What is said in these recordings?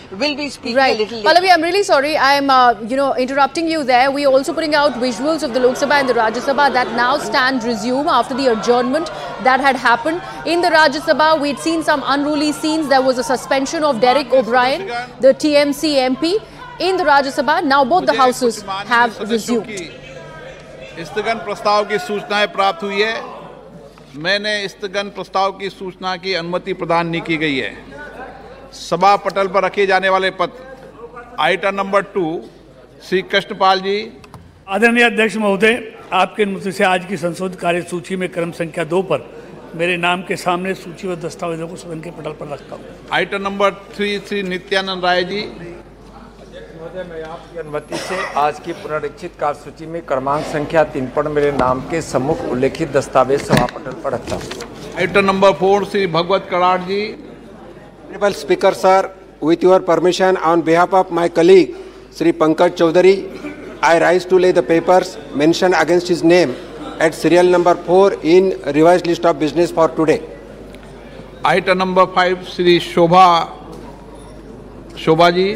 will be speaking right. a little later. Pallavi, I'm really sorry. I'm, interrupting you there. We're also putting out visuals of the Lok Sabha and the Rajya Sabha that now stand resume after the adjournment that had happened. In the Rajya Sabha, we'd seen some unruly scenes. There was a suspension of Derek O'Brien, the TMC MP. In the Rajya Sabha, now both the houses have resumed. स्थगन प्रस्ताव की सूचनाएं प्राप्त हुई है। मैंने स्थगन प्रस्ताव की सूचना की अनुमति प्रदान नहीं की गई है। सभा पटल पर रखे जाने वाले पत्र आइटम नंबर 2 श्री कृष्णपाल जी। आदरणीय अध्यक्ष महोदय, आपके अनुमति से आज की संशोधित कार्य सूची में क्रम संख्या 2 पर मेरे नाम के सामने सूचीबद्ध दस्तावेजों को सदन के पटल पर रखता हूँ। Item number 3 Shri Nityanand Rai ji. महोदय, मैं आपकी अनुमति से आज की पुनरीक्षित कार्य सूची में क्रमांक संख्या 3 पर मेरे नाम के सम्मुख उल्लेखित दस्तावेज सभा पटल पर रखता हूँ। Item number 4 Shri Bhagwat Karad ji. Honorable Speaker sir, with your permission, on behalf of my colleague Sri Pankaj Chaudhary, I rise to lay the papers mentioned against his name at serial number 4 in revised list of business for today. Item number 5 Shri Shobha ji.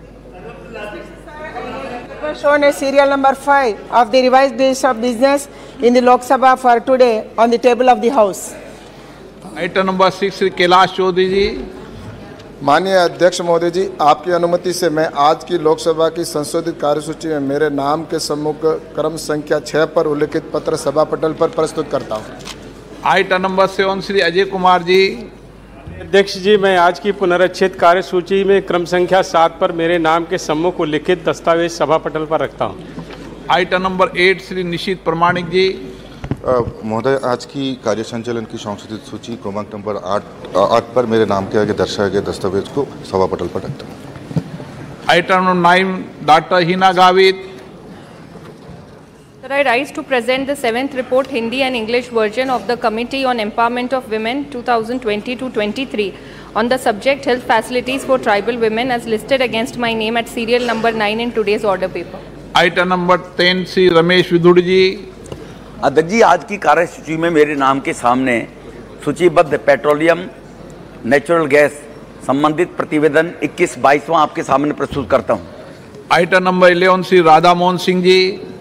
Shown as serial number 5 of the revised list of business in the Lok Sabha for today on the table of the House. Item number 6 Shri Kailash Choudhary ji. माननीय अध्यक्ष महोदय जी, आपकी अनुमति से मैं आज की लोकसभा की संशोधित कार्यसूची में मेरे नाम के सम्मुख क्रम संख्या 6 पर उल्लेखित पत्र सभा पटल पर प्रस्तुत करता हूं। Item number 7 Shri Ajay Kumar ji. अध्यक्ष जी, मैं आज की पुनरीक्षित कार्यसूची में क्रम संख्या 7 पर मेरे नाम के सम्मुख उल्लेखित दस्तावेज सभा पटल पर रखता हूं। आइटम नंबर 8 श्री निशित प्रमाणिक जी। महोदय, आज की कार्य संचालन की संशोधित सूची क्रमांक नंबर 8 पर मेरे नाम के आगे दर्शाए गए दस्तावेज को सभा पटल पर रखता हूँ। Item number 9 doctor Heena Gavit. Sir, I rise to present the 7th report Hindi and English version of the Committee on Empowerment of Women 2020-23 on the subject health facilities for tribal women as listed against my name at serial number 9 in today's order paper. Item number 10 Shri Ramesh विधुड़ जी। अध्यक्ष जी, आज की कार्यसूची में मेरे नाम के सामने सूचीबद्ध पेट्रोलियम नेचुरल गैस संबंधित प्रतिवेदन 21-22वां आपके सामने प्रस्तुत करता हूं। Item number 11 Shri Radha Mohan Singh ji.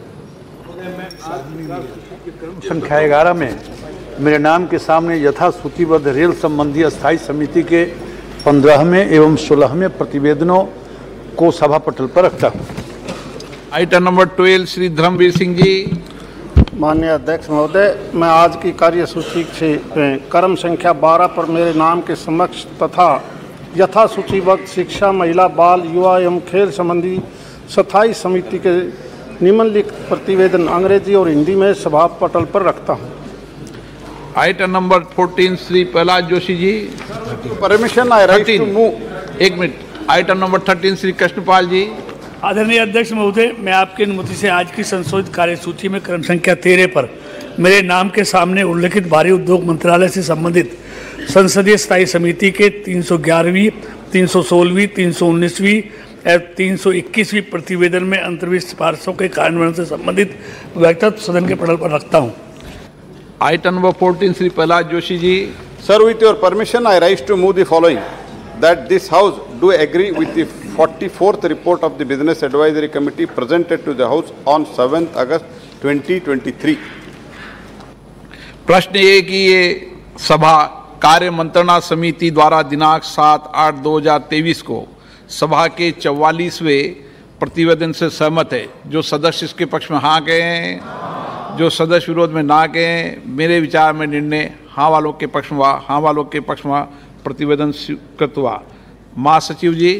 संख्या 11 में मेरे नाम के सामने यथा सूचीबद्ध रेल संबंधी स्थायी समिति के 15वें एवं 16वें प्रतिवेदनों को सभा पटल पर रखता हूं। Item number 12 Shri Dharmvir Singh ji. माननीय अध्यक्ष महोदय, मैं आज की कार्यसूची से क्रम संख्या 12 पर मेरे नाम के समक्ष तथा यथा सूचीबद्ध शिक्षा, महिला, बाल, युवा एवं खेल संबंधी स्थायी समिति के निम्नलिखित प्रतिवेदन अंग्रेजी और हिंदी में सभा पटल पर रखता हूं। Item number 14 Shri Pralhad Joshi ji. Permission I right to move. एक minute. Item number 13 Shri Krishnapal ji. आदरणीय अध्यक्ष महोदय, मैं आपकी अनुमति से आज की संशोधित कार्यसूची में क्रम संख्या 13 पर मेरे नाम के सामने उल्लेखित भारी उद्योग मंत्रालय से संबंधित संसदीय स्थायी समिति के 311वीं, 316वीं, 319वीं और 321वीं प्रतिवेदन में अंतर्विष्ट सिफारिशों के कार्यान्वयन से संबंधित व्यक्तिगत सदन के पटल पर रखता हूं। Item number 14 Shri Pralhad Joshi ji. Sir, with your permission I rise to move the following that this house do agree with the 44th report of the Business Advisory Committee presented to the House on 7th August 2023. प्रश्न ये कि ये सभा कार्य मंत्रणा समिति द्वारा दिनांक 7/8/2023 को सभा के 44वें प्रतिवेदन से सहमत है। जो सदस्य इसके पक्ष में हाँ कहे हैं, जो सदस्य विरोध में ना कहे हैं। मेरे विचार में निर्णय हाँ वालों के पक्ष में हुआ, हाँ वालों के पक्ष में प्रतिवेदन स्वीकृत हुआ। महासचिव जी।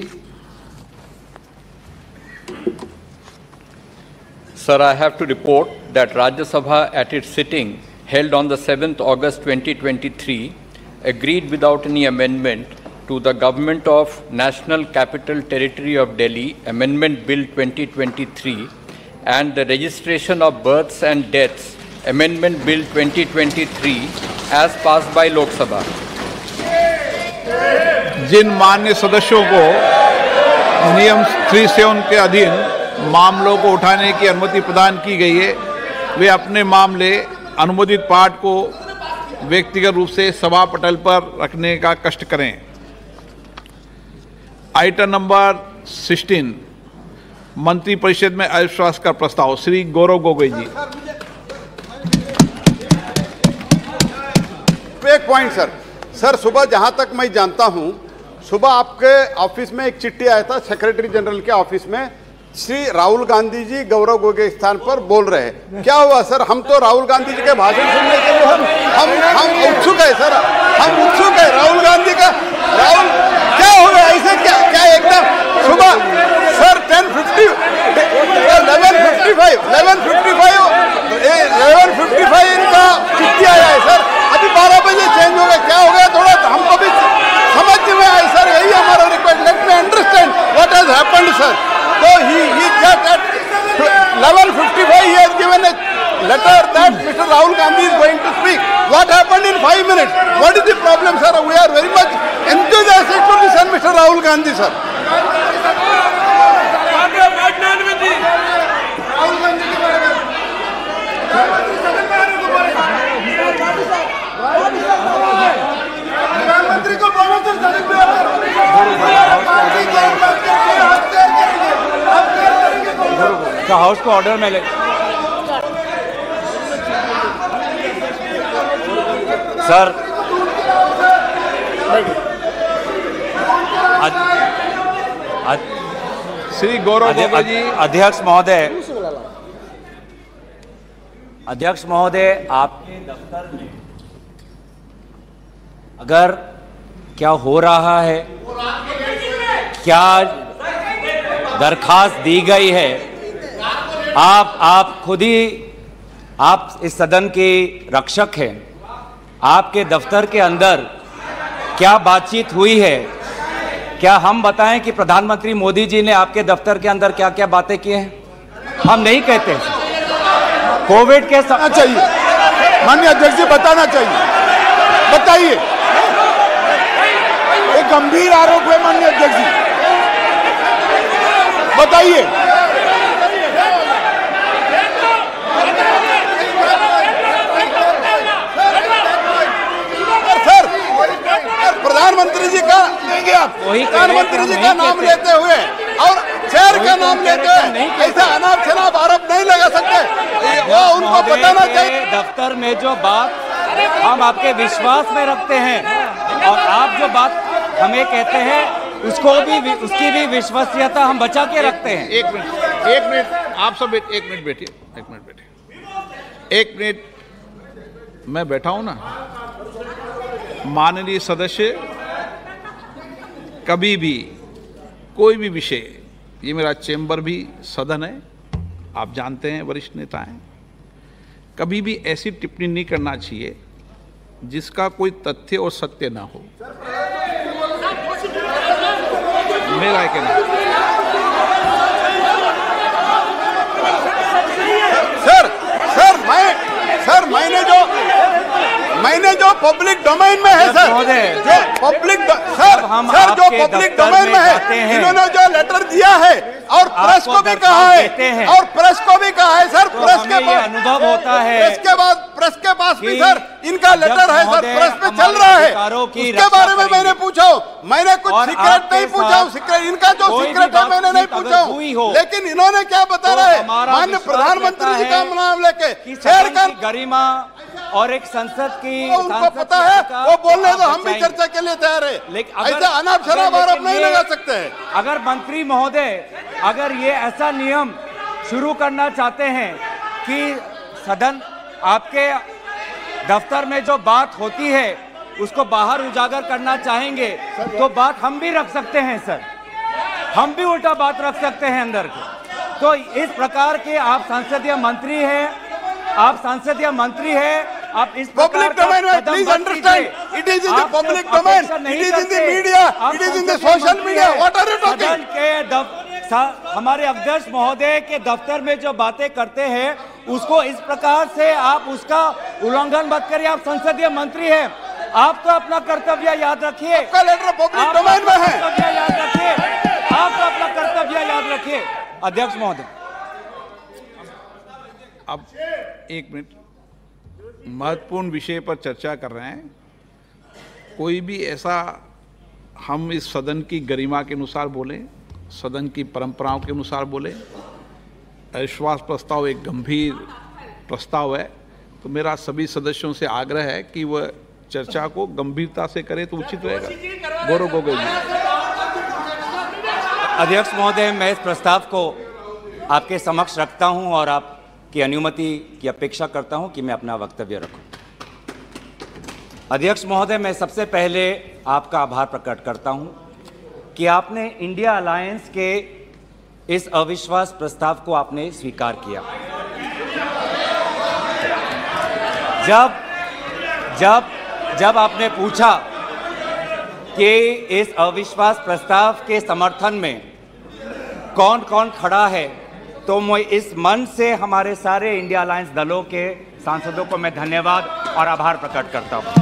Sir, I have to report that Rajya Sabha at its sitting held on the 7th August 2023 agreed without any amendment to the Government of National Capital Territory of Delhi Amendment Bill 2023 and the Registration of Births and Deaths Amendment Bill 2023 as passed by Lok Sabha. जिन मान्य सदस्यों को नियम 37 के अधीन मामलों को उठाने की अनुमति प्रदान की गई है, वे अपने मामले अनुमोदित पाठ को व्यक्तिगत रूप से सभा पटल पर रखने का कष्ट करें। आइटम नंबर 16 मंत्रिपरिषद में अविश्वास का प्रस्ताव, श्री गौरव गोगोई जी। एक पॉइंट सर, सुबह जहां तक मैं जानता हूं, सुबह आपके ऑफिस में एक चिट्ठी आया था सेक्रेटरी जनरल के ऑफिस में, श्री राहुल गांधी जी गौरव गोगोई के स्थान पर बोल रहे हैं। क्या हुआ सर? हम तो राहुल गांधी जी के भाषण सुनने के लिए हम उत्सुक है सर, हम उत्सुक है राहुल गांधी का। राहुल क्या हो गया ऐसे? क्या एकदम सुबह सर 11:55 इनका चिट्ठी आया है सर, अभी 12 बजे चेंज हो गया। क्या हो गया? थोड़ा हमको भी समझ में आए सर, यही हमारा request. Let me understand what has happened sir. So he just at 11:55 he has given a letter that Mr. Rahul Gandhi is going to speak. What happened in 5 minutes? What is the problem, sir? We are very much enthusiastic to listen Mr. Rahul Gandhi, sir. प्रधानमंत्री को बोलो तो house को order में ले। Sir Shri Gaurav Gogoi ji. अध्यक्ष महोदय, आपके दफ्तर में अगर क्या हो रहा है, क्या दरखास्त दी गई है, आप खुद ही, आप इस सदन के रक्षक हैं, आपके दफ्तर के अंदर क्या बातचीत हुई है? क्या हम बताएं कि प्रधानमंत्री मोदी जी ने आपके दफ्तर के अंदर क्या क्या बातें की हैं? हम नहीं कहते। कोविड के समय चाहिए, माननीय अध्यक्ष जी बताना चाहिए, बताइए। एक गंभीर आरोप है माननीय अध्यक्ष जी, बताइए। प्रधानमंत्री जी का लेंगे आप, प्रधानमंत्री जी का नाम लेते हुए और चेयर का नाम लेते हुए ऐसा अनाप शनाप आरोप नहीं लगा सकते, वो उनको बताना चाहिए। दफ्तर में जो बात हम आपके विश्वास में रखते हैं और आप जो बात हमें कहते हैं उसकी भी विश्वसनीयता हम बचा के रखते हैं। एक मिनट आप सब एक मिनट बैठिए, एक मिनट मैं बैठा हूं ना। माननीय सदस्य, कभी भी कोई भी विषय, ये मेरा चेंबर भी सदन है, आप जानते हैं, वरिष्ठ नेता हैं, कभी भी ऐसी टिप्पणी नहीं करना चाहिए जिसका कोई तथ्य और सत्य ना हो। मेरा कहना मैंने जो पब्लिक डोमेन में है सर, जो पब्लिक जो पब्लिक डोमेन में है, इन्होंने जो लेटर दिया है और प्रेस को भी कहा है, और प्रेस को भी कहा है सर, प्रेस के पास अनुभव होता है, प्रेस के पास भी सर इनका लेटर है सर, प्रेस पे चल रहा है। उसके बारे में मैंने पूछा, मैंने कुछ सीक्रेट नहीं पूछा, सीक्रेट इनका जो सीक्रेट है मैंने नहीं पूछा, लेकिन इन्होंने क्या बता रहे हैं माननीय प्रधानमंत्री जी का नाम लेके शेयर का गरिमा और एक संसद की, उनको पता है, वो बोलने तो हम भी चर्चा के लिए तैयार है, लेकिन ऐसा अनाप शनाप आरोप नहीं लगा सकते हैं। अगर मंत्री महोदय अगर ये ऐसा नियम शुरू करना चाहते हैं कि सदन आपके दफ्तर में जो बात होती है उसको बाहर उजागर करना चाहेंगे तो बात हम भी रख सकते हैं सर, हम भी उल्टा बात रख सकते हैं अंदर के। तो इस प्रकार के आप संसदीय मंत्री हैं, आप इस पब्लिक डोमेन में please understand, it is in the public domain, it is in the media, it is in the social media, what are you talking? हमारे अध्यक्ष महोदय के दफ्तर में जो बातें करते हैं उसको इस प्रकार से आप उसका उल्लंघन मत करिए। आप संसदीय मंत्री हैं, आप तो अपना कर्तव्य याद रखिए, आपका लेटर पब्लिक डोमेन में है, याद रखिए, आप तो अपना कर्तव्य याद रखिए। अध्यक्ष महोदय, अब एक मिनट, महत्वपूर्ण विषय पर चर्चा कर रहे हैं, कोई भी ऐसा हम इस सदन की गरिमा के अनुसार बोलें, सदन की परंपराओं के अनुसार बोलें। अविश्वास प्रस्ताव एक गंभीर प्रस्ताव है, तो मेरा सभी सदस्यों से आग्रह है कि वह चर्चा को गंभीरता से करें तो उचित रहेगा। गौरव गोगोई जी। अध्यक्ष महोदय, मैं इस प्रस्ताव को आपके समक्ष रखता हूं और आपकी अनुमति की अपेक्षा करता हूं कि मैं अपना वक्तव्य रखूं। अध्यक्ष महोदय, मैं सबसे पहले आपका आभार प्रकट करता हूं कि आपने इंडिया अलायंस के इस अविश्वास प्रस्ताव को आपने स्वीकार किया। जब आपने पूछा कि इस अविश्वास प्रस्ताव के समर्थन में कौन कौन खड़ा है, तो मैं इस मन से हमारे सारे इंडिया अलायंस दलों के सांसदों को मैं धन्यवाद और आभार प्रकट करता हूं।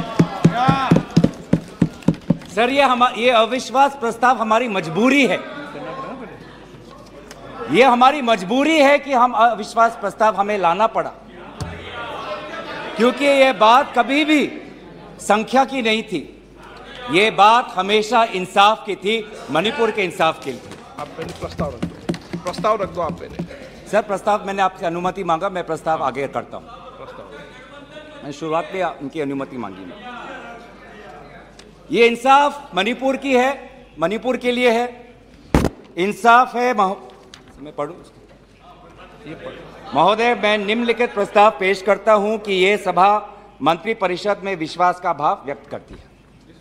सर, ये अविश्वास प्रस्ताव हमारी मजबूरी है। ये हमारी मजबूरी है कि हम अविश्वास प्रस्ताव हमें लाना पड़ा, क्योंकि ये बात कभी भी संख्या की नहीं थी। ये बात हमेशा इंसाफ की थी, मणिपुर के इंसाफ की थी। आप पहले प्रस्ताव रख दो, प्रस्ताव रख दो आप पहले। सर, प्रस्ताव मैंने आपसे अनुमति मांगा, मैं प्रस्ताव आगे करता हूं। मैंने शुरुआत में उनकी अनुमति मांगी। ये इंसाफ मणिपुर की है, मणिपुर के लिए है। इंसाफ है मैं पढ़ूं महोदय, मैं निम्नलिखित प्रस्ताव पेश करता हूं कि ये सभा मंत्रिपरिषद में विश्वास का भाव व्यक्त करती है।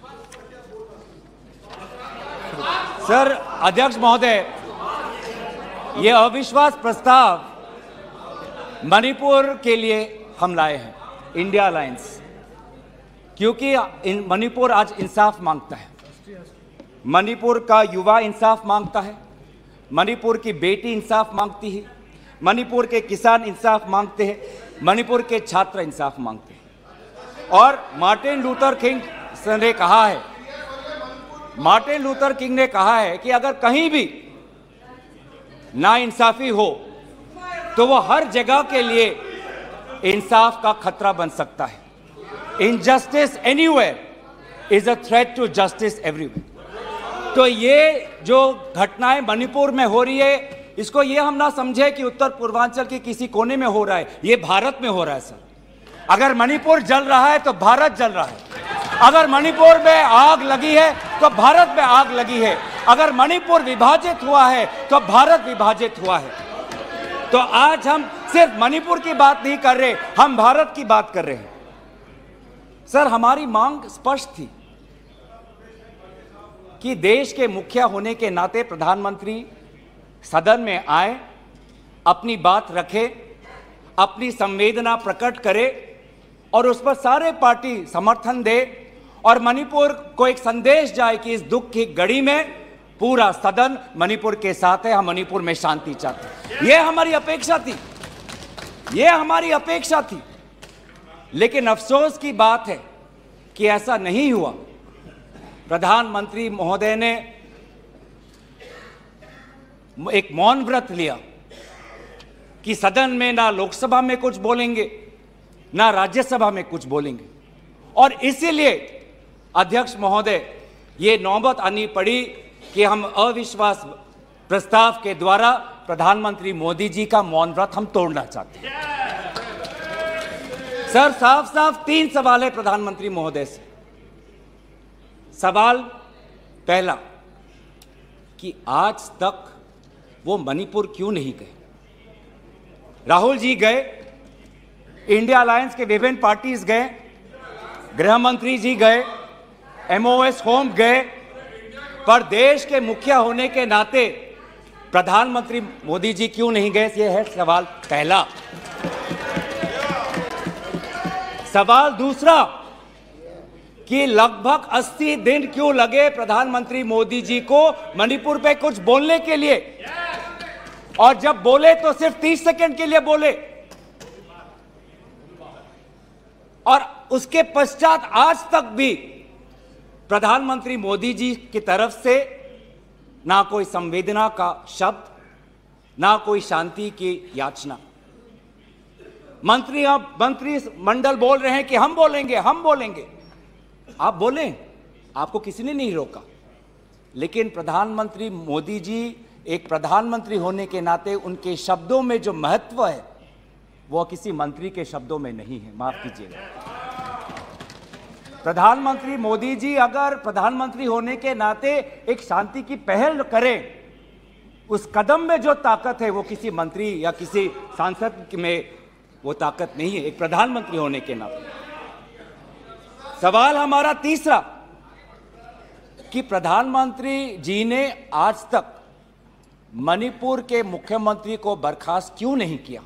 सर, अध्यक्ष महोदय, ये अविश्वास प्रस्ताव मणिपुर के लिए हम लाए हैं, इंडिया अलायंस, क्योंकि मणिपुर आज इंसाफ मांगता है। मणिपुर का युवा इंसाफ मांगता है, मणिपुर की बेटी इंसाफ मांगती है, मणिपुर के किसान इंसाफ मांगते हैं, मणिपुर के छात्र इंसाफ मांगते हैं। और मार्टिन लूथर किंग ने कहा है, मार्टिन लूथर किंग ने कहा है कि अगर कहीं भी नाइंसाफी हो तो वो हर जगह के लिए इंसाफ का खतरा बन सकता है। Injustice anywhere is a threat to justice everywhere. तो ये जो घटनाएं मणिपुर में हो रही है, इसको ये हम ना समझे कि उत्तर पूर्वांचल के किसी कोने में हो रहा है, ये भारत में हो रहा है। सर, अगर मणिपुर जल रहा है तो भारत जल रहा है। अगर मणिपुर में आग लगी है तो भारत में आग लगी है। अगर मणिपुर विभाजित हुआ है तो भारत विभाजित हुआ है। तो आज हम सिर्फ मणिपुर की बात नहीं कर रहे, हम भारत की बात कर रहे हैं। सर, हमारी मांग स्पष्ट थी कि देश के मुखिया होने के नाते प्रधानमंत्री सदन में आए, अपनी बात रखे, अपनी संवेदना प्रकट करे और उस पर सारे पार्टी समर्थन दे और मणिपुर को एक संदेश जाए कि इस दुख की घड़ी में पूरा सदन मणिपुर के साथ है, हम मणिपुर में शांति चाहते हैं। यह हमारी अपेक्षा थी, यह हमारी अपेक्षा थी। लेकिन अफसोस की बात है कि ऐसा नहीं हुआ। प्रधानमंत्री महोदय ने एक मौन व्रत लिया कि सदन में ना लोकसभा में कुछ बोलेंगे, ना राज्यसभा में कुछ बोलेंगे। और इसीलिए अध्यक्ष महोदय, ये नौबत आनी पड़ी कि हम अविश्वास प्रस्ताव के द्वारा प्रधानमंत्री मोदी जी का मौन व्रत हम तोड़ना चाहते हैं। सर, साफ साफ 3 सवाल है प्रधानमंत्री महोदय से। सवाल पहला कि आज तक वो मणिपुर क्यों नहीं गए? राहुल जी गए, इंडिया अलायंस के विभिन्न पार्टीज गए, गृह मंत्री जी गए, MOS होम गए, पर देश के मुखिया होने के नाते प्रधानमंत्री मोदी जी क्यों नहीं गए? ये है सवाल पहला। सवाल दूसरा कि लगभग 80 दिन क्यों लगे प्रधानमंत्री मोदी जी को मणिपुर पे कुछ बोलने के लिए, और जब बोले तो सिर्फ 30 सेकंड के लिए बोले, और उसके पश्चात आज तक भी प्रधानमंत्री मोदी जी की तरफ से ना कोई संवेदना का शब्द, ना कोई शांति की याचना। मंत्री मंडल बोल रहे हैं कि हम बोलेंगे, हम बोलेंगे। आप बोलें, आपको किसी ने नहीं रोका। लेकिन प्रधानमंत्री मोदी जी एक प्रधानमंत्री होने के नाते उनके शब्दों में जो महत्व है वो किसी मंत्री के शब्दों में नहीं है, माफ कीजिएगा। प्रधानमंत्री मोदी जी अगर प्रधानमंत्री होने के नाते एक शांति की पहल करें, उस कदम में जो ताकत है वो किसी मंत्री या किसी सांसद में वो ताकत नहीं है, एक प्रधानमंत्री होने के नाते। सवाल हमारा तीसरा कि प्रधानमंत्री जी ने आज तक मणिपुर के मुख्यमंत्री को बर्खास्त क्यों नहीं किया?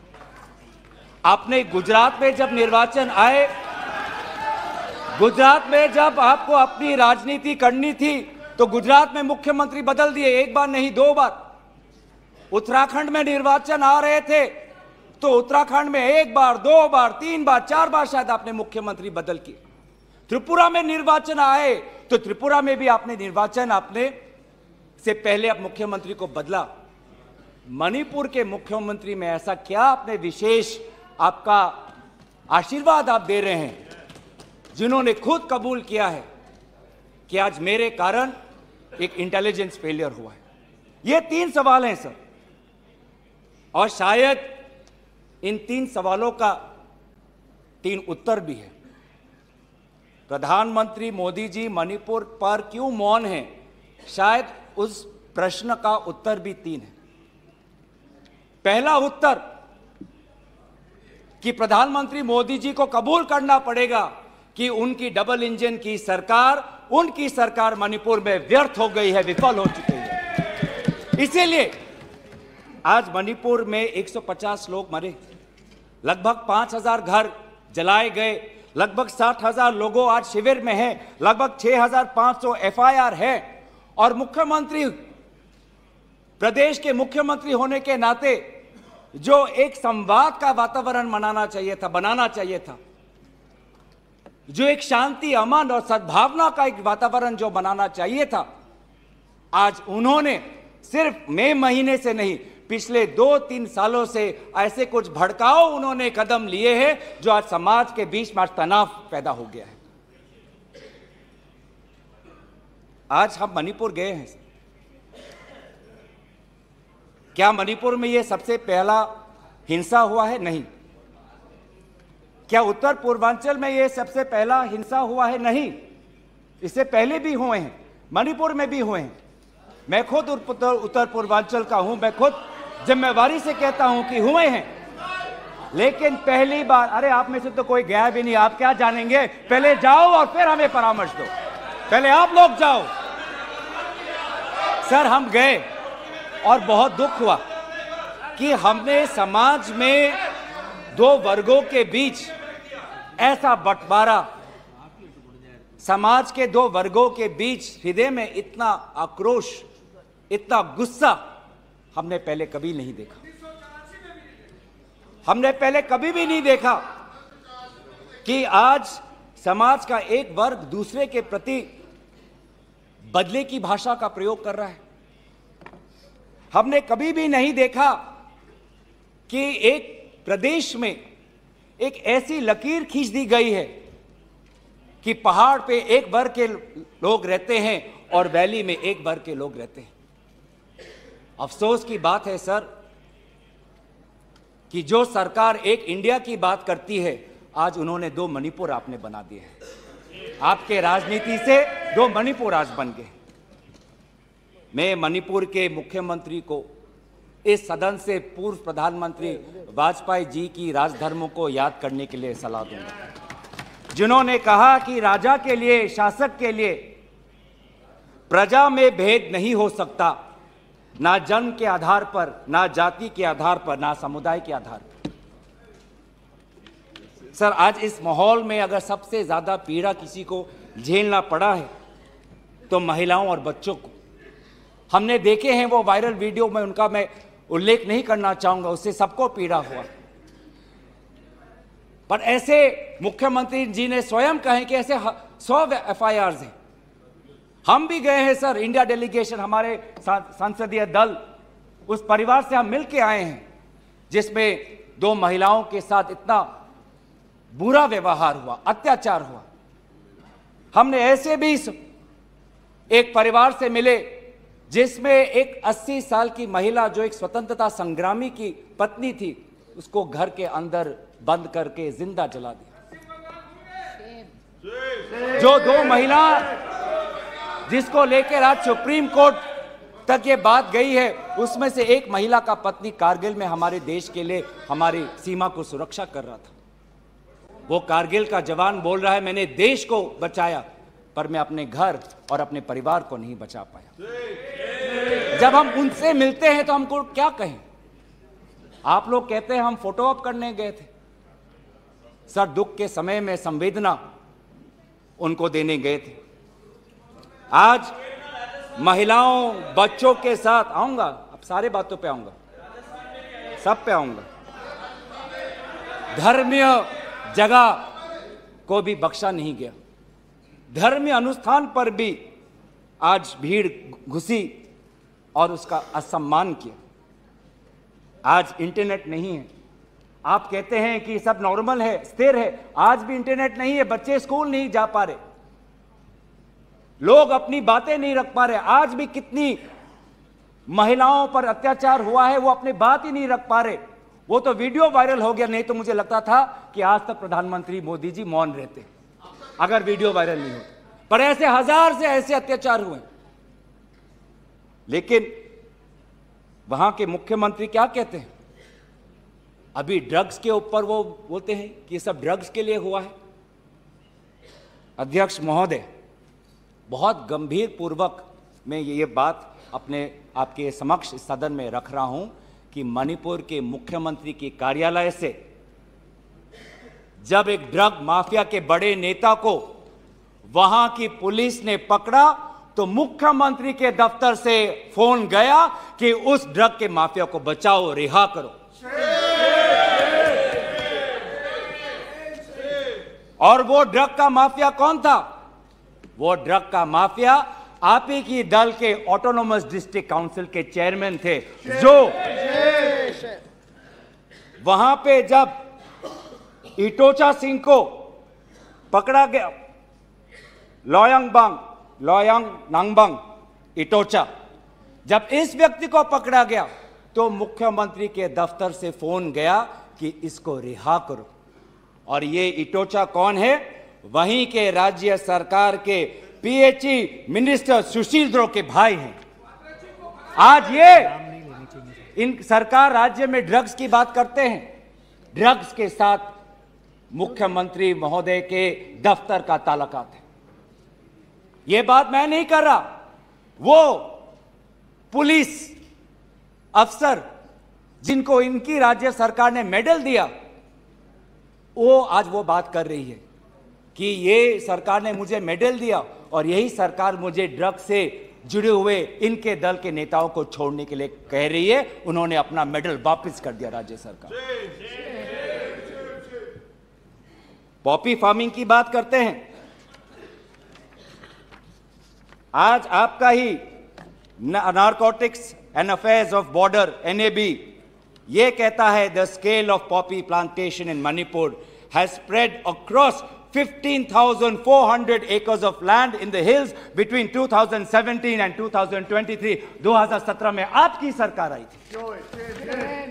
आपने गुजरात में जब निर्वाचन आए, गुजरात में जब आपको अपनी राजनीति करनी थी तो गुजरात में मुख्यमंत्री बदल दिए, एक बार नहीं दो बार। उत्तराखंड में निर्वाचन आ रहे थे तो उत्तराखंड में एक बार, दो बार, तीन बार, चार बार शायद आपने मुख्यमंत्री बदल किए। त्रिपुरा में निर्वाचन आए तो त्रिपुरा में भी आपने निर्वाचन आपने से पहले आप मुख्यमंत्री को बदला। मणिपुर के मुख्यमंत्री में ऐसा क्या आपने विशेष आपका आशीर्वाद आप दे रहे हैं जिन्होंने खुद कबूल किया है कि आज मेरे कारण एक इंटेलिजेंस फेलियर हुआ है? ये तीन सवाल हैं सर, और शायद इन तीन सवालों का तीन उत्तर भी है। प्रधानमंत्री मोदी जी मणिपुर पर क्यों मौन हैं, शायद उस प्रश्न का उत्तर भी तीन है। पहला उत्तर कि प्रधानमंत्री मोदी जी को कबूल करना पड़ेगा कि उनकी डबल इंजन की सरकार, उनकी सरकार मणिपुर में व्यर्थ हो गई है, विफल हो चुकी है। इसीलिए आज मणिपुर में 150 लोग मरे, लगभग 5000 घर जलाए गए, लगभग 60,000 लोगों आज शिविर में हैं, लगभग 6,500 FIR है। और मुख्यमंत्री, प्रदेश के मुख्यमंत्री होने के नाते जो एक संवाद का वातावरण बनाना चाहिए था, जो एक शांति, अमन और सद्भावना का एक वातावरण जो बनाना चाहिए था, आज उन्होंने सिर्फ मई महीने से नहीं, पिछले 2-3 सालों से ऐसे कुछ भड़काऊ उन्होंने कदम लिए हैं जो आज समाज के बीच में तनाव पैदा हो गया है। आज हम मणिपुर गए हैं, क्या मणिपुर में यह सबसे पहला हिंसा हुआ है? नहीं। क्या उत्तर पूर्वांचल में यह सबसे पहला हिंसा हुआ है? नहीं। इससे पहले भी हुए हैं, मणिपुर में भी हुए हैं। मैं खुद उत्तर पूर्वांचल का हूं, मैं खुद जिम्मेवारी से कहता हूं कि हुए हैं, लेकिन पहली बार, अरे आप में से तो कोई गया भी नहीं, आप क्या जानेंगे? पहले जाओ और फिर हमें परामर्श दो, पहले आप लोग जाओ। सर हम गए और बहुत दुख हुआ कि हमने समाज में दो वर्गों के बीच ऐसा बंटवारा, समाज के दो वर्गों के बीच हृदय में इतना आक्रोश, इतना गुस्सा हमने पहले कभी नहीं देखा। हमने पहले कभी भी नहीं देखा कि आज समाज का एक वर्ग दूसरे के प्रति बदले की भाषा का प्रयोग कर रहा है। हमने कभी भी नहीं देखा कि एक प्रदेश में एक ऐसी लकीर खींच दी गई है कि पहाड़ पे एक वर्ग के लोग रहते हैं और वैली में एक वर्ग के लोग रहते हैं। अफसोस की बात है सर कि जो सरकार एक इंडिया की बात करती है, आज उन्होंने दो मणिपुर आपने बना दिए हैं। आपके राजनीति से दो मणिपुर आज बन गए। मैं मणिपुर के मुख्यमंत्री को, इस सदन से पूर्व प्रधानमंत्री वाजपेयी जी की राजधर्मों को याद करने के लिए सलाह दूंगा, जिन्होंने कहा कि राजा के लिए, शासक के लिए प्रजा में भेद नहीं हो सकता, ना जन्म के आधार पर, ना जाति के आधार पर, ना समुदाय के आधार पर। सर आज इस माहौल में अगर सबसे ज्यादा पीड़ा किसी को झेलना पड़ा है तो महिलाओं और बच्चों को। हमने देखे हैं वो वायरल वीडियो में, उनका मैं उल्लेख नहीं करना चाहूंगा, उससे सबको पीड़ा हुआ। पर ऐसे मुख्यमंत्री जी ने स्वयं कहे कि ऐसे 100 FIRs हैं। हम भी गए हैं सर, इंडिया डेलीगेशन, हमारे संसदीय दल, उस परिवार से हम मिलके आए हैं जिसमें 2 महिलाओं के साथ इतना बुरा व्यवहार हुआ, अत्याचार हुआ। हमने ऐसे भी एक परिवार से मिले जिसमें एक 80 साल की महिला जो एक स्वतंत्रता संग्रामी की पत्नी थी, उसको घर के अंदर बंद करके जिंदा जला दिया। जो दो महिला जिसको लेकर आज सुप्रीम कोर्ट तक ये बात गई है, उसमें से एक महिला का पत्नी कारगिल में हमारे देश के लिए हमारी सीमा को सुरक्षा कर रहा था। वो कारगिल का जवान बोल रहा है मैंने देश को बचाया, पर मैं अपने घर और अपने परिवार को नहीं बचा पाया। जब हम उनसे मिलते हैं तो हमको क्या कहें? आप लोग कहते हैं हम फोटो ऑप करने गए थे। सर, दुख के समय में संवेदना उनको देने गए थे। आज महिलाओं बच्चों के साथ आऊंगा, अब सारे बातों पे आऊंगा, सब पे आऊंगा। धर्मीय जगह को भी बख्शा नहीं गया। धर्मीय अनुष्ठान पर भी आज भीड़ घुसी और उसका असम्मान किया। आज इंटरनेट नहीं है। आप कहते हैं कि सब नॉर्मल है, स्थिर है, आज भी इंटरनेट नहीं है। बच्चे स्कूल नहीं जा पा रहे, लोग अपनी बातें नहीं रख पा रहे। आज भी कितनी महिलाओं पर अत्याचार हुआ है, वो अपनी बात ही नहीं रख पा रहे। वो तो वीडियो वायरल हो गया, नहीं तो मुझे लगता था कि आज तक प्रधानमंत्री मोदी जी मौन रहते अगर वीडियो वायरल नहीं होता। पर ऐसे हजार से ऐसे अत्याचार हुए। लेकिन वहां के मुख्यमंत्री क्या कहते हैं? अभी ड्रग्स के ऊपर वो बोलते हैं कि ये सब ड्रग्स के लिए हुआ है। अध्यक्ष महोदय, बहुत गंभीर पूर्वक मैं ये बात अपने आपके समक्ष सदन में रख रहा हूं कि मणिपुर के मुख्यमंत्री के कार्यालय से जब एक ड्रग माफिया के बड़े नेता को वहां की पुलिस ने पकड़ा तो मुख्यमंत्री के दफ्तर से फोन गया कि उस ड्रग के माफिया को बचाओ, रिहा करो। और वो ड्रग का माफिया कौन था? वो ड्रग का माफिया आप ही की दल के ऑटोनोमस डिस्ट्रिक्ट काउंसिल के चेयरमैन थे, जो वहां पे जब इटोचा सिंह को पकड़ा गया, लोयांग नांगबंग इटोचा, जब इस व्यक्ति को पकड़ा गया तो मुख्यमंत्री के दफ्तर से फोन गया कि इसको रिहा करो। और ये इटोचा कौन है? वहीं के राज्य सरकार के पीएचई मिनिस्टर सुशील द्रो के भाई हैं। आज ये इन सरकार राज्य में ड्रग्स की बात करते हैं, ड्रग्स के साथ मुख्यमंत्री महोदय के दफ्तर का ताल्लुकात है। ये बात मैं नहीं कर रहा, वो पुलिस अफसर जिनको इनकी राज्य सरकार ने मेडल दिया, वो आज वो बात कर रही है कि ये सरकार ने मुझे मेडल दिया और यही सरकार मुझे ड्रग्स से जुड़े हुए इनके दल के नेताओं को छोड़ने के लिए कह रही है। उन्होंने अपना मेडल वापस कर दिया राज्य सरकार। पॉपी फार्मिंग की बात करते हैं। आज आपका ही narcotics and affairs of border NAB ये कहता है the scale of poppy plantation in Manipur has spread across 15,400 acres of land in the hills between 2017 and 2023। 2017 में आपकी सरकार आई थी।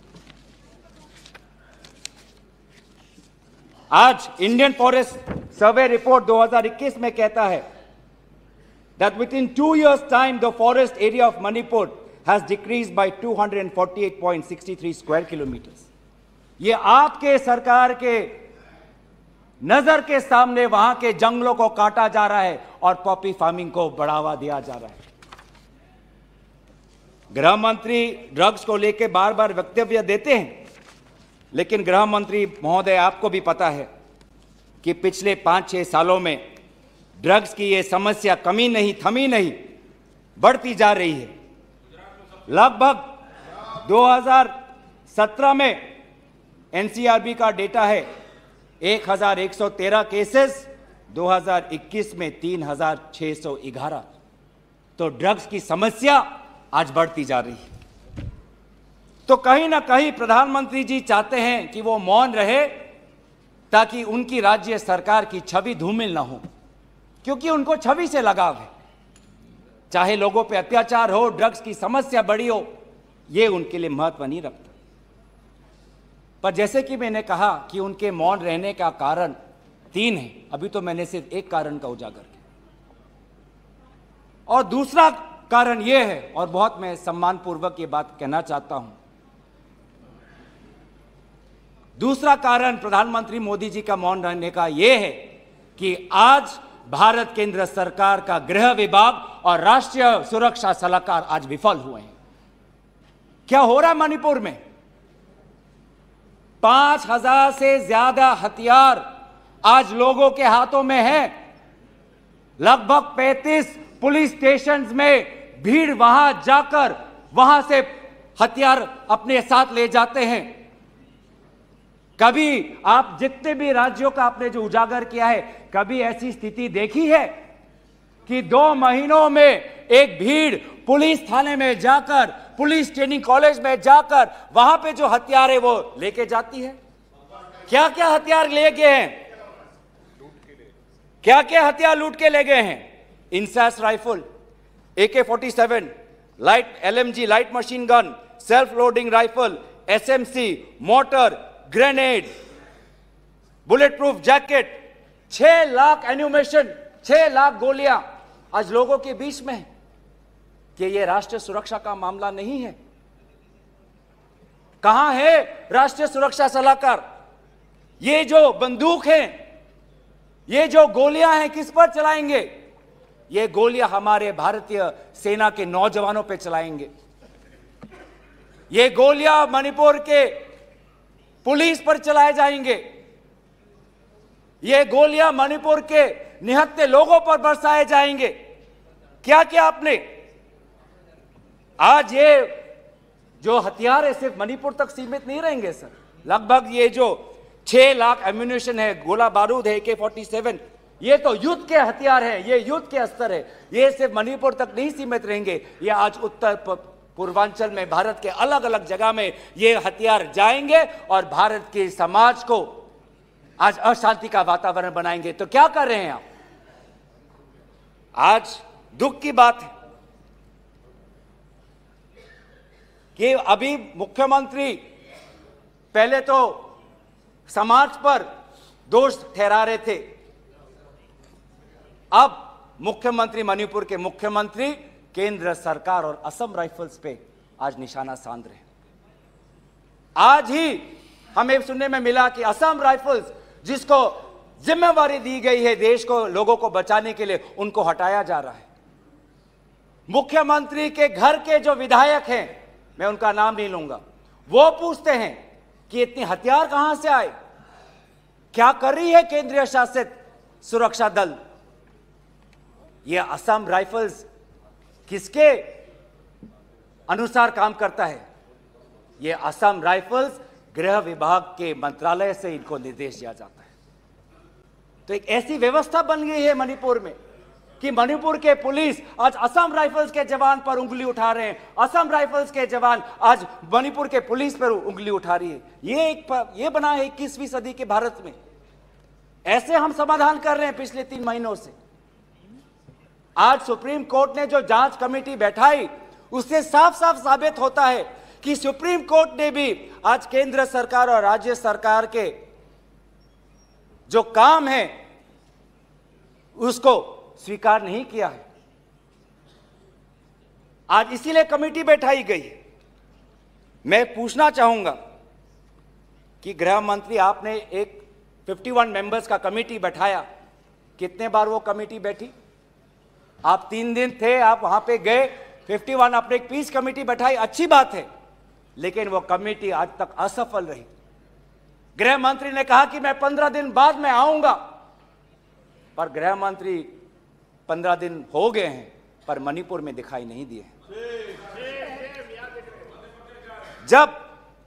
आज इंडियन फॉरेस्ट सर्वे रिपोर्ट 2021 में कहता है that within 2 years time the forest area of Manipur has decreased by 248.63 square kilometers। ये आपके सरकार के नजर के सामने वहां के जंगलों को काटा जा रहा है और पॉपी फार्मिंग को बढ़ावा दिया जा रहा है। गृह मंत्री ड्रग्स को लेकर बार बार वक्तव्य देते हैं, लेकिन गृह मंत्री महोदय आपको भी पता है कि पिछले 5-6 सालों में ड्रग्स की ये समस्या कमी नहीं, थमी नहीं, बढ़ती जा रही है। लगभग 2017 में NCRB का डेटा है 1113 केसेस, 2021 में 3611। तो ड्रग्स की समस्या आज बढ़ती जा रही है। तो कहीं ना कहीं प्रधानमंत्री जी चाहते हैं कि वो मौन रहे ताकि उनकी राज्य सरकार की छवि धूमिल ना हो, क्योंकि उनको छवि से लगाव है। चाहे लोगों पे अत्याचार हो, ड्रग्स की समस्या बड़ी हो, ये उनके लिए महत्व नहीं रखता। पर जैसे कि मैंने कहा कि उनके मौन रहने का कारण 3 है, अभी तो मैंने सिर्फ एक कारण का उजागर किया। और दूसरा कारण यह है, और बहुत मैं सम्मानपूर्वक ये बात कहना चाहता हूं, दूसरा कारण प्रधानमंत्री मोदी जी का मौन रहने का यह है कि आज भारत केंद्र सरकार का गृह विभाग और राष्ट्रीय सुरक्षा सलाहकार आज विफल हुए हैं। क्या हो रहा है मणिपुर में? 5000 से ज्यादा हथियार आज लोगों के हाथों में है। लगभग 35 पुलिस स्टेशंस में भीड़ वहां जाकर वहां से हथियार अपने साथ ले जाते हैं। कभी आप जितने भी राज्यों का आपने जो उजागर किया है, कभी ऐसी स्थिति देखी है कि 2 महीनों में एक भीड़ पुलिस थाने में जाकर, पुलिस ट्रेनिंग कॉलेज में जाकर वहां पे जो हथियार है वो लेके जाती है? क्या क्या हथियार ले गए हैं? क्या क्या हथियार लूट के ले गए हैं? INSAS rifle, AK-47, light LMG light machine gun, self loading rifle, SMC, mortar, grenade, bullet proof jacket, 6 lakh ammunition, 6 lakh गोलियां आज लोगों के बीच में है। कि ये राष्ट्रीय सुरक्षा का मामला नहीं है? कहां है राष्ट्रीय सुरक्षा सलाहकार? ये जो बंदूक है, ये जो गोलियां हैं, किस पर चलाएंगे? ये गोलियां हमारे भारतीय सेना के नौजवानों पे चलाएंगे। ये गोलियां मणिपुर के पुलिस पर चलाए जाएंगे। ये गोलियां मणिपुर के निहत्थे लोगों पर बरसाए जाएंगे। क्या क्या आपने आज ये जो हथियार है सिर्फ मणिपुर तक सीमित नहीं रहेंगे सर। लगभग ये जो 6 लाख एम्यूनेशन है, गोला बारूद है, AK-47, ये तो युद्ध के हथियार हैं, ये युद्ध के अस्त्र है। ये सिर्फ मणिपुर तक नहीं सीमित रहेंगे, ये आज उत्तर पूर्वांचल में भारत के अलग अलग जगह में ये हथियार जाएंगे और भारत के समाज को आज अशांति का वातावरण बनाएंगे। तो क्या कर रहे हैं आप? आज दुख की बात है कि अभी मुख्यमंत्री पहले तो समाज पर दोष ठहरा रहे थे, अब मुख्यमंत्री, मणिपुर के मुख्यमंत्री केंद्र सरकार और असम राइफल्स पे आज निशाना साध रहे हैं। आज ही हमें सुनने में मिला कि असम राइफल्स, जिसको जिम्मेवारी दी गई है देश को, लोगों को बचाने के लिए, उनको हटाया जा रहा है। मुख्यमंत्री के घर के जो विधायक हैं, मैं उनका नाम नहीं लूंगा, वो पूछते हैं कि इतने हथियार कहां से आए? क्या कर रही है केंद्रीय शासित सुरक्षा दल? ये असम राइफल्स किसके अनुसार काम करता है? ये असम राइफल्स गृह विभाग के मंत्रालय से इनको निर्देश दिया जाता है। तो एक ऐसी व्यवस्था बन गई है मणिपुर में कि मणिपुर के पुलिस आज असम राइफल्स के जवान पर उंगली उठा रहे हैं, असम राइफल्स के जवान आज मणिपुर के पुलिस पर उंगली उठा रही है। ये बना है 21वीं सदी के भारत में। ऐसे हम समाधान कर रहे हैं पिछले 3 महीनों से। आज सुप्रीम कोर्ट ने जो जांच कमेटी बैठाई, उससे साफ साफ साबित होता है कि सुप्रीम कोर्ट ने भी आज केंद्र सरकार और राज्य सरकार के जो काम है उसको स्वीकार नहीं किया है। आज इसीलिए कमेटी बैठाई गई है। मैं पूछना चाहूंगा कि गृह मंत्री, आपने एक 51 मेंबर्स का कमेटी बैठाया, कितने बार वो कमेटी बैठी? आप 3 दिन थे, आप वहां पे गए, 51 आपने एक पीस कमेटी बैठाई, अच्छी बात है, लेकिन वो कमेटी आज तक असफल रही। गृह मंत्री ने कहा कि मैं 15 दिन बाद में आऊंगा, पर गृह मंत्री 15 दिन हो गए हैं पर मणिपुर में दिखाई नहीं दिए। जब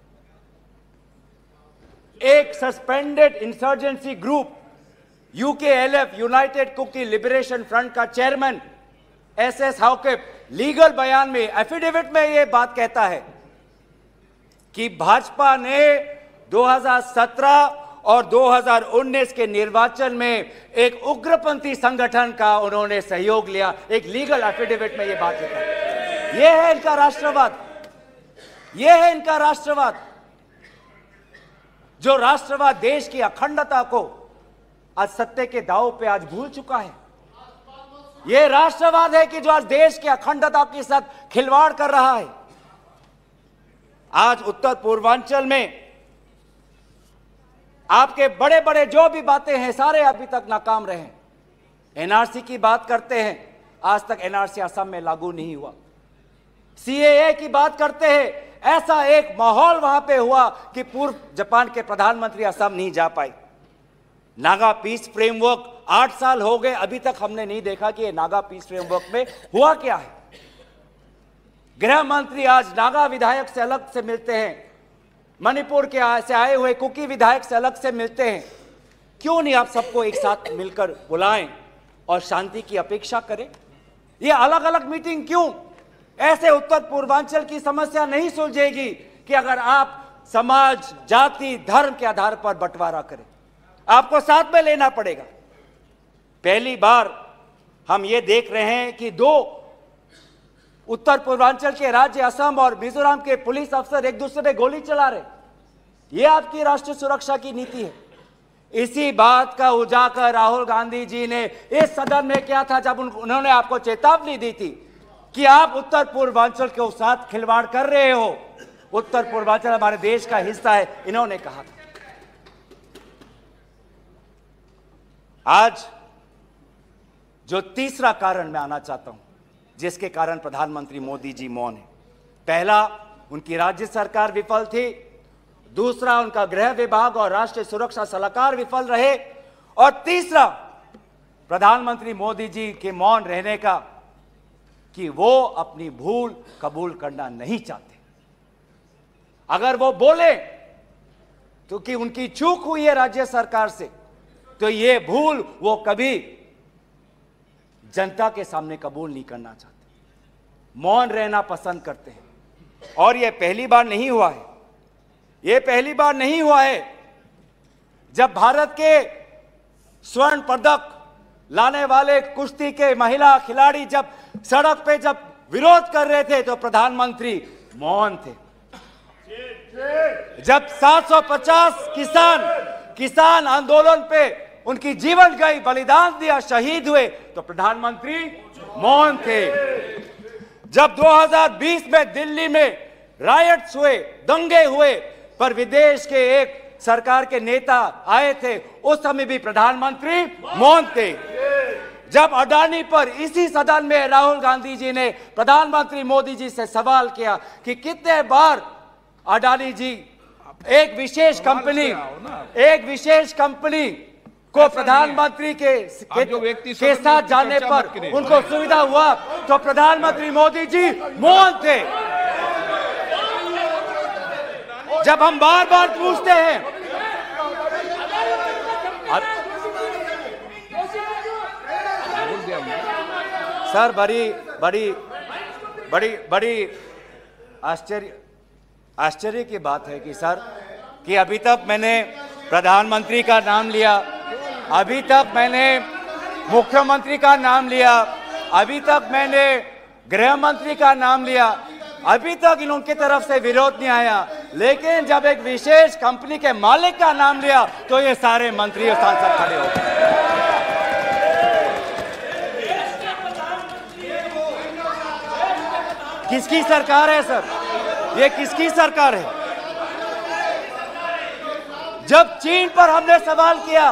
एक suspended insurgency group UKLF, united Kuki liberation front का चेयरमैन SS हाउकिप लीगल बयान में, एफिडेविट में यह बात कहता है कि भाजपा ने 2017 और 2019 के निर्वाचन में एक उग्रपंथी संगठन का उन्होंने सहयोग लिया। एक लीगल एफिडेविट में ये बात लिखा। ये है इनका राष्ट्रवाद, ये है इनका राष्ट्रवाद। जो राष्ट्रवाद देश की अखंडता को आज सत्य के दांव पे आज भूल चुका है। यह राष्ट्रवाद है कि जो आज देश की अखंडता के साथ खिलवाड़ कर रहा है। आज उत्तर पूर्वांचल में आपके बड़े बड़े जो भी बातें हैं सारे अभी तक नाकाम रहे। एनआरसी की बात करते हैं, आज तक एनआरसी असम में लागू नहीं हुआ। सीएए की बात करते हैं, ऐसा एक माहौल वहां पे हुआ कि पूर्व जापान के प्रधानमंत्री असम नहीं जा पाए। नागा पीस फ्रेमवर्क 8 साल हो गए, अभी तक हमने नहीं देखा कि ये नागा पीस फ्रेमवर्क में हुआ क्या है। गृह मंत्री आज नागा विधायक से अलग से मिलते हैं, मणिपुर के से आए हुए कुकी विधायक से अलग से मिलते हैं। क्यों नहीं आप सबको एक साथ मिलकर बुलाएं और शांति की अपेक्षा करें? ये अलग अलग मीटिंग क्यों? ऐसे उत्तर पूर्वांचल की समस्या नहीं सुलझेगी कि अगर आप समाज, जाति, धर्म के आधार पर बंटवारा करें। आपको साथ में लेना पड़ेगा। पहली बार हम ये देख रहे हैं कि 2 उत्तर पूर्वांचल के राज्य असम और मिजोरम के पुलिस अफसर एक दूसरे पे गोली चला रहे। ये आपकी राष्ट्रीय सुरक्षा की नीति है। इसी बात का उजागर राहुल गांधी जी ने इस सदन में किया था जब उन्होंने आपको चेतावनी दी थी कि आप उत्तर पूर्वांचल के साथ खिलवाड़ कर रहे हो। उत्तर पूर्वांचल हमारे देश का हिस्सा है, इन्होंने कहा था। आज जो तीसरा कारण मैं आना चाहता हूं जिसके कारण प्रधानमंत्री मोदी जी मौन है। पहला, उनकी राज्य सरकार विफल थी। दूसरा, उनका गृह विभाग और राष्ट्रीय सुरक्षा सलाहकार विफल रहे। और तीसरा, प्रधानमंत्री मोदी जी के मौन रहने का कि वो अपनी भूल कबूल करना नहीं चाहते। अगर वो बोले तो कि उनकी चूक हुई है राज्य सरकार से, तो ये भूल वो कभी जनता के सामने कबूल नहीं करना चाहते, मौन रहना पसंद करते हैं। और ये पहली बार नहीं हुआ है, ये पहली बार नहीं हुआ है जब भारत के स्वर्ण पदक लाने वाले कुश्ती के महिला खिलाड़ी जब सड़क पे जब विरोध कर रहे थे तो प्रधानमंत्री मौन थे। जब 750 किसान आंदोलन पे उनकी जीवन गई, बलिदान दिया, शहीद हुए तो प्रधानमंत्री मौन थे। जब 2020 में दिल्ली में रायट्स हुए, दंगे हुए, पर विदेश के एक सरकार के नेता आए थे, उस समय भी प्रधानमंत्री मौन थे। जब अडानी पर इसी सदन में राहुल गांधी जी ने प्रधानमंत्री मोदी जी से सवाल किया कि कितने बार अडानी जी एक विशेष कंपनी को प्रधानमंत्री के साथ जाने पर उनको सुविधा हुआ, तो प्रधानमंत्री मोदी जी मौन थे। जब हम बार बार पूछते हैं, सर बड़ी आश्चर्य की बात है कि सर कि अभी तक मैंने प्रधानमंत्री का नाम लिया, अभी तक मैंने मुख्यमंत्री का नाम लिया, अभी तक मैंने गृह मंत्री का नाम लिया, अभी तक इनकी तरफ से विरोध नहीं आया, लेकिन जब एक विशेष कंपनी के मालिक का नाम लिया तो ये सारे मंत्री और सांसद खड़े हो गए। किसकी सरकार है सर? ये किसकी सरकार है? जब चीन पर हमने सवाल किया,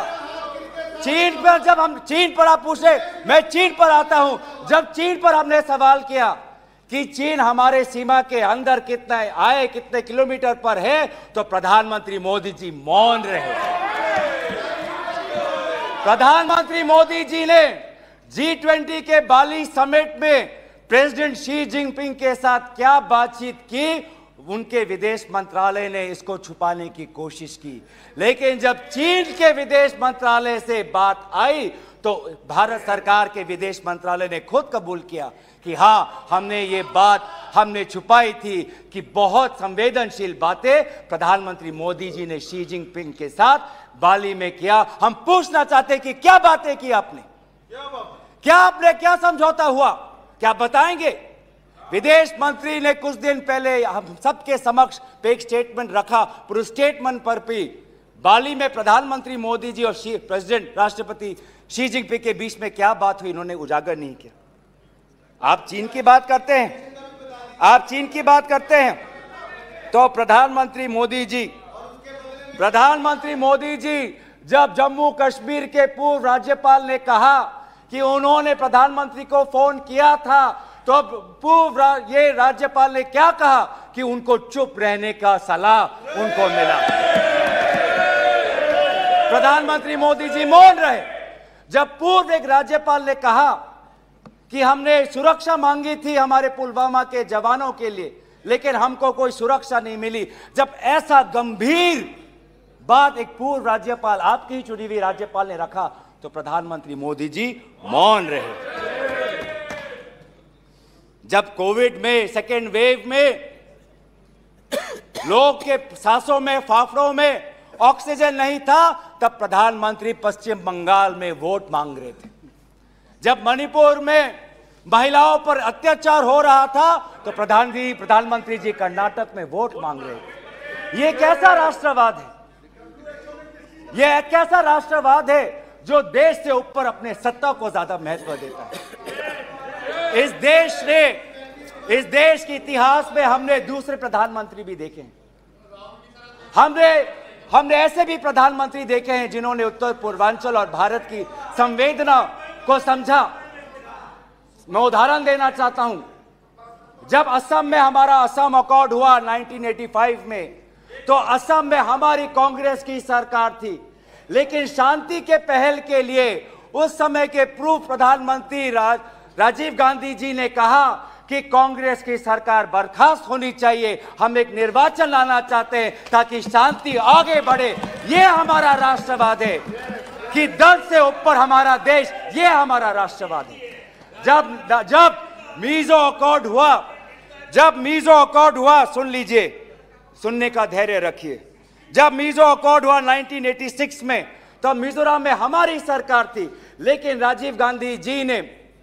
चीन पर आप पूछे, मैं चीन पर आता हूं, जब चीन पर हमने सवाल किया कि चीन हमारे सीमा के अंदर कितने किलोमीटर पर है, तो प्रधानमंत्री मोदी जी मौन रहे। प्रधानमंत्री मोदी जी ने G20 के बाली समिट में प्रेसिडेंट शी जिनपिंग के साथ क्या बातचीत की, उनके विदेश मंत्रालय ने इसको छुपाने की कोशिश की, लेकिन जब चीन के विदेश मंत्रालय से बात आई तो भारत सरकार के विदेश मंत्रालय ने खुद कबूल किया कि हाँ, हमने ये बात छुपाई थी कि बहुत संवेदनशील बातें प्रधानमंत्री मोदी जी ने शी जिनपिंग के साथ बाली में किया। हम पूछना चाहते कि क्या बातें की आपने, क्या समझौता हुआ, क्या बताएंगे? विदेश मंत्री ने कुछ दिन पहले हम सबके समक्ष एक स्टेटमेंट रखा, पर उस स्टेटमेंट पर भी बाली में प्रधानमंत्री मोदी जी और प्रेसिडेंट राष्ट्रपति शी जिनपिंग के बीच में क्या बात हुई, इन्होंने उजागर नहीं किया। आप चीन की बात करते हैं, तो प्रधानमंत्री मोदी जी जब जम्मू कश्मीर के पूर्व राज्यपाल ने कहा कि उन्होंने प्रधानमंत्री को फोन किया था, तो पूर्व ये राज्यपाल ने क्या कहा कि उनको चुप रहने का सलाह उनको मिला। प्रधानमंत्री मोदी जी मौन रहे। जब पूर्व एक राज्यपाल ने कहा कि हमने सुरक्षा मांगी थी हमारे पुलवामा के जवानों के लिए, लेकिन हमको कोई सुरक्षा नहीं मिली। जब ऐसा गंभीर बात एक पूर्व राज्यपाल, आपकी ही चुनी हुई राज्यपाल ने रखा, तो प्रधानमंत्री मोदी जी मौन रहे। जब कोविड में सेकेंड वेव में लोग के सांसों में, फाफड़ों में ऑक्सीजन नहीं था, तब प्रधानमंत्री पश्चिम बंगाल में वोट मांग रहे थे। जब मणिपुर में महिलाओं पर अत्याचार हो रहा था, तो प्रधानमंत्री जी कर्नाटक में वोट मांग रहे थे। ये कैसा राष्ट्रवाद है? यह कैसा राष्ट्रवाद है जो देश से ऊपर अपने सत्ता को ज्यादा महत्व देता है? इस देश के इतिहास में हमने दूसरे प्रधानमंत्री भी देखे हैं। हमने ऐसे भी प्रधानमंत्री देखे हैं जिन्होंने उत्तर पूर्वांचल और भारत की संवेदना को समझा। मैं उदाहरण देना चाहता हूं। जब असम में हमारा असम अकॉर्ड हुआ 1985 में, तो असम में हमारी कांग्रेस की सरकार थी, लेकिन शांति के पहल के लिए उस समय के पूर्व प्रधानमंत्री राजीव गांधी जी ने कहा कि कांग्रेस की सरकार बर्खास्त होनी चाहिए, हम एक निर्वाचन लाना चाहते हैं ताकि शांति आगे बढ़े। ये हमारा राष्ट्रवाद है कि दल से ऊपर हमारा देश, ये हमारा राष्ट्रवाद है। जब मीजो अकॉर्ड हुआ, सुन लीजिए, सुनने का धैर्य रखिए। जब मीजो अकॉर्ड हुआ 1986 में, तो मिजोरम में हमारी सरकार थी, लेकिन राजीव गांधी जी ने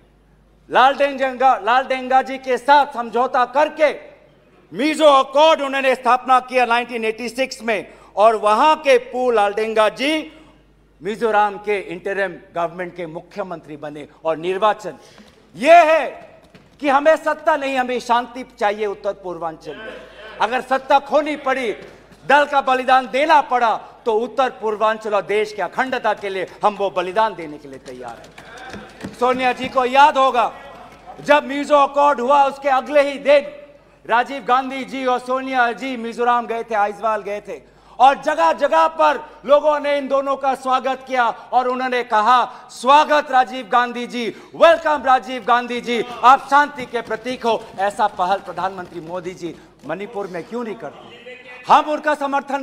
लालडेंगा जी के साथ समझौता करके मीजो अकॉर्ड उन्होंने स्थापना किया 1986 में, और वहां के पूर्व लालडेंगा जी मिजोरम के इंटरिम गवर्नमेंट के मुख्यमंत्री बने। और निर्वाचन यह है कि हमें सत्ता नहीं, हमें शांति चाहिए उत्तर पूर्वांचल में। अगर सत्ता खोनी पड़ी, दल का बलिदान देना पड़ा, तो उत्तर पूर्वांचल और देश की अखंडता के लिए हम वो बलिदान देने के लिए तैयार हैं। सोनिया जी को याद होगा, जब मीजो अकॉर्ड हुआ उसके अगले ही दिन राजीव गांधी जी और सोनिया जी मिजोरम गए थे, आइजवाल गए थे, और जगह जगह पर लोगों ने इन दोनों का स्वागत किया और उन्होंने कहा, स्वागत राजीव गांधी जी, वेलकम राजीव गांधी जी, आप शांति के प्रतीक हो। ऐसा पहल प्रधानमंत्री मोदी जी मणिपुर में क्यों नहीं करते? हम उनका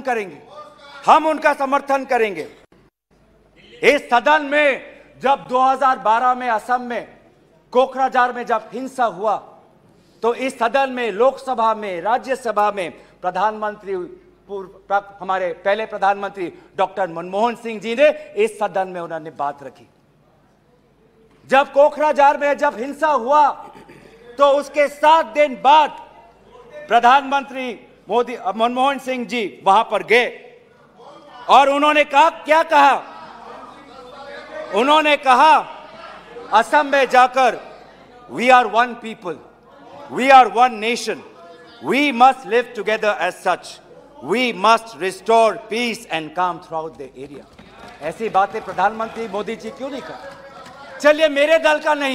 समर्थन करेंगे। इस सदन में जब 2012 में असम में कोकराझार में जब हिंसा हुआ, तो इस सदन में, लोकसभा में, राज्यसभा में हमारे पहले प्रधानमंत्री डॉक्टर मनमोहन सिंह जी ने इस सदन में उन्होंने बात रखी। जब कोकराझार में जब हिंसा हुआ, तो उसके 7 दिन बाद प्रधानमंत्री मनमोहन सिंह जी वहां पर गए और उन्होंने क्या कहा? उन्होंने कहा असम में जाकर, we are one people, we are one nation, we must live together as such, we must restore peace and calm throughout the area. ऐसी बातें प्रधानमंत्री मोदी जी क्यों नहीं कर? चलिए मेरे दल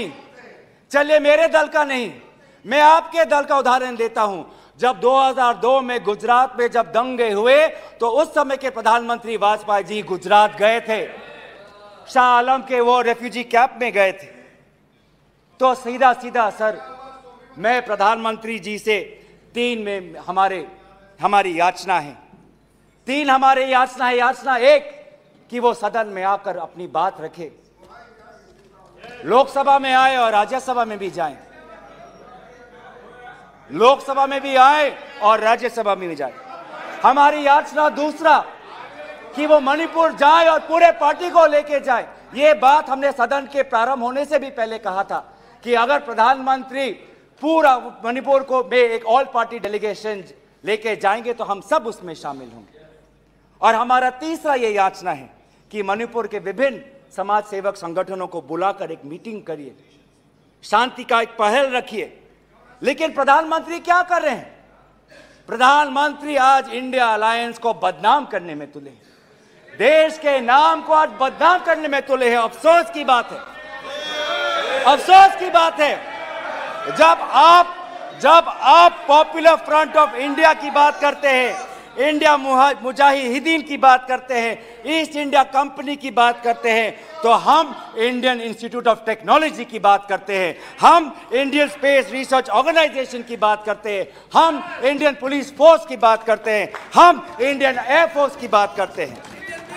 का नहीं, मैं आपके दल का उदाहरण देता हूं। जब 2002 में गुजरात में जब दंगे हुए, तो उस समय के प्रधानमंत्री वाजपेयी जी गुजरात गए थे, शाह आलम के वो रेफ्यूजी कैंप में गए थे। तो सीधा सर, मैं प्रधानमंत्री जी से 3 में हमारी याचना है। 3 हमारे याचना है। याचना 1 कि वो सदन में आकर अपनी बात रखे, लोकसभा में आए और राज्यसभा में भी जाएं, लोकसभा में भी आए और राज्यसभा में भी जाए। हमारी याचना दूसरा कि वो मणिपुर जाए और पूरे पार्टी को लेके जाए। ये बात हमने सदन के प्रारंभ होने से भी पहले कहा था कि अगर प्रधानमंत्री पूरा मणिपुर को में एक ऑल पार्टी डेलीगेशन लेके जाएंगे तो हम सब उसमें शामिल होंगे। और हमारा तीसरा ये याचना है कि मणिपुर के विभिन्न समाज सेवक संगठनों को बुलाकर एक मीटिंग करिए, शांति का एक पहल रखिए। लेकिन प्रधानमंत्री क्या कर रहे हैं? प्रधानमंत्री आज इंडिया अलायंस को बदनाम करने में तुले हैं, देश के नाम को आज बदनाम करने में तुले हैं। अफसोस की बात है, अफसोस की बात है, जब आप पॉपुलर फ्रंट ऑफ इंडिया की बात करते हैं, इंडिया मुजाहिदीन की बात करते हैं, ईस्ट इंडिया कंपनी की बात करते हैं, तो हम इंडियन इंस्टीट्यूट ऑफ टेक्नोलॉजी की बात करते हैं, हम इंडियन स्पेस रिसर्च ऑर्गेनाइजेशन की बात करते हैं, हम इंडियन पुलिस फोर्स की बात करते हैं, हम इंडियन एयरफोर्स की बात करते हैं।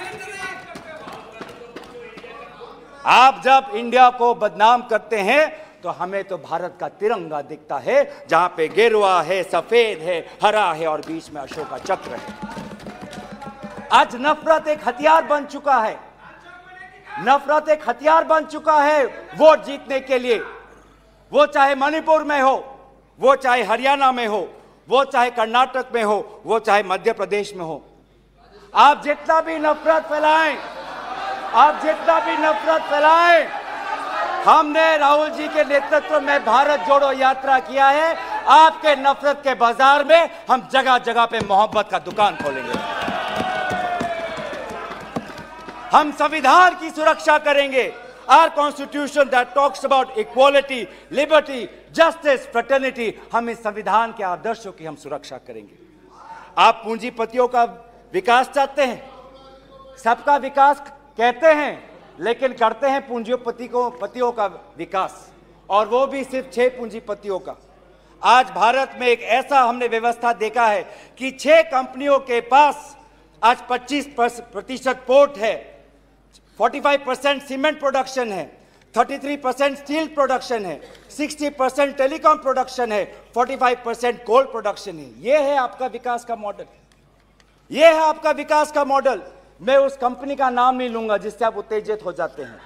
आप जब इंडिया को बदनाम करते हैं तो हमें तो भारत का तिरंगा दिखता है, जहां पे गेरुआ है, सफेद है, हरा है और बीच में अशोक का चक्र है। आज नफरत एक हथियार बन चुका है, नफरत एक हथियार बन चुका है वोट जीतने के लिए। वो चाहे मणिपुर में हो, वो चाहे हरियाणा में हो, वो चाहे कर्नाटक में हो, वो चाहे मध्य प्रदेश में हो। आप जितना भी नफरत फैलाएं, आप जितना भी नफरत फैलाएं, हमने राहुल जी के नेतृत्व में भारत जोड़ो यात्रा किया है। आपके नफरत के बाजार में हम जगह जगह पे मोहब्बत का दुकान खोलेंगे। हम संविधान की सुरक्षा करेंगे। Our constitution that talks about equality, liberty, justice, fraternity, हम इस संविधान के आदर्शों की हम सुरक्षा करेंगे। आप पूंजीपतियों का विकास चाहते हैं, सबका विकास कहते हैं, लेकिन करते हैं पूंजीपतियों का विकास, और वो भी सिर्फ 6 पूंजीपतियों का। आज भारत में एक ऐसा हमने व्यवस्था देखा है कि 6 कंपनियों के पास आज 25% पोर्ट है, 45% सीमेंट प्रोडक्शन है, 33% स्टील प्रोडक्शन है, 60% टेलीकॉम प्रोडक्शन है, 45% कोल प्रोडक्शन है। ये है आपका विकास का मॉडल, ये है आपका विकास का मॉडल। मैं उस कंपनी का नाम नहीं लूंगा जिससे आप उत्तेजित हो जाते हैं,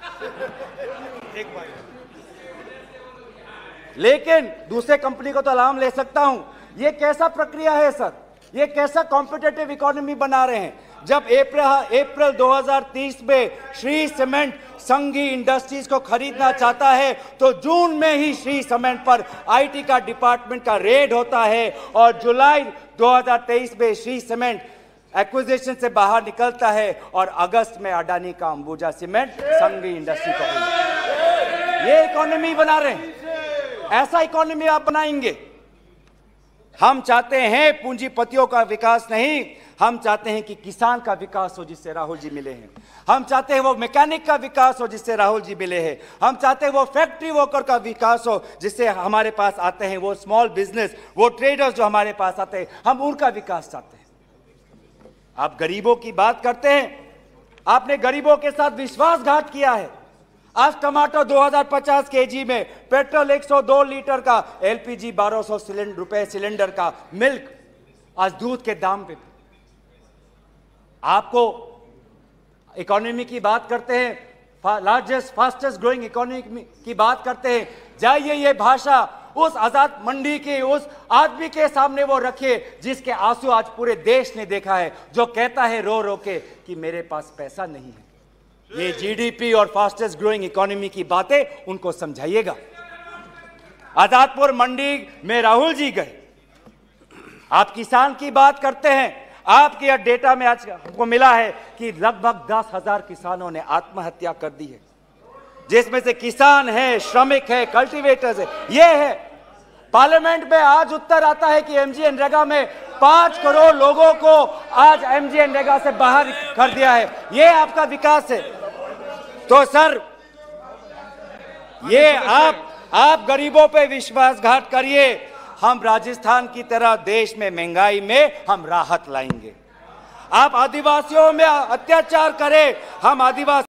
लेकिन दूसरे कंपनी को तो नाम ले सकता हूं। ये कैसा प्रक्रिया है सर? ये कैसा कॉम्पिटिटिव इकोनॉमी बना रहे हैं? जब अप्रैल 2030 में श्री सीमेंट संघी इंडस्ट्रीज को खरीदना चाहता है तो जून में ही श्री सीमेंट पर आईटी का डिपार्टमेंट का रेड होता है, और जुलाई 2023 में श्री सीमेंट एक्विजिशन से बाहर निकलता है, और अगस्त में अडानी का अंबुजा सीमेंट संघी इंडस्ट्री को खरीदता है। ये इकोनॉमी बना रहे हैं, ऐसा इकोनॉमी आप बनाएंगे? हम चाहते हैं पूंजीपतियों का विकास नहीं, हम चाहते हैं कि किसान का विकास हो जिससे राहुल जी मिले हैं। हम चाहते हैं वो मैकेनिक का विकास हो जिससे राहुल जी मिले हैं। हम चाहते हैं वो फैक्ट्री वर्कर का विकास हो जिससे हमारे पास आते हैं वो स्मॉल बिजनेस, वो ट्रेडर्स जो हमारे पास आते हैं, हम उनका विकास चाहते हैं। आप गरीबों की बात करते हैं, आपने गरीबों के साथ विश्वासघात किया है। आज टमाटर 2050 केजी में, पेट्रोल 102 लीटर का, एलपीजी 1200 रुपए सिलेंडर का, मिल्क आज दूध के दाम पे। आपको इकोनॉमी की बात करते हैं, लार्जेस्ट फास्टेस्ट ग्रोइंग इकोनॉमी की बात करते हैं, जाइए ये भाषा उस आजाद मंडी के उस आदमी के सामने वो रखिए जिसके आंसू आज पूरे देश ने देखा है, जो कहता है रो रो के कि मेरे पास पैसा नहीं है। ये जीडीपी और फास्टेस्ट ग्रोइंग इकोनॉमी की बातें उनको समझाइएगा। आजादपुर मंडी में राहुल जी गए, आप किसान की बात करते हैं, आपके डेटा में आज हमको मिला है कि लगभग 10,000 किसानों ने आत्महत्या कर दी है, जिसमें से किसान है, श्रमिक है, कल्टीवेटर्स है। ये है पार्लियामेंट में आज उत्तर आता है कि एमजीएनरेगा में 5 करोड़ लोगों को आज एमजीएनरेगा से बाहर कर दिया है। ये आपका विकास है? तो सर ये आप गरीबों पे विश्वासघात करिए, हम राजस्थान की तरह देश में महंगाई में हम राहत लाएंगे। आप आदिवासियों में अत्याचार करें, हम आदिवासी